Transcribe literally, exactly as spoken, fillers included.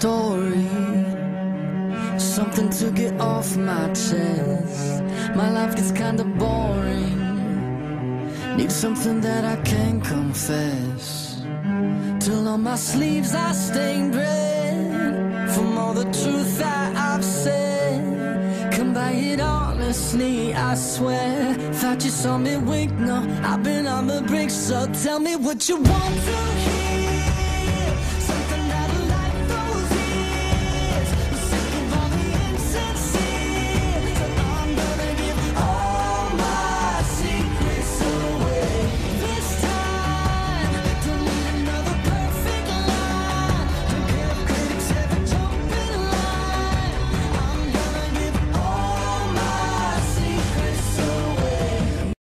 story, something to get off my chest. My life gets kinda boring, need something that I can confess. Till on my sleeves I stained red from all the truth that I've said. Come by it honestly, I swear. Thought you saw me wink, no, I've been on the brink. So tell me what you want to hear.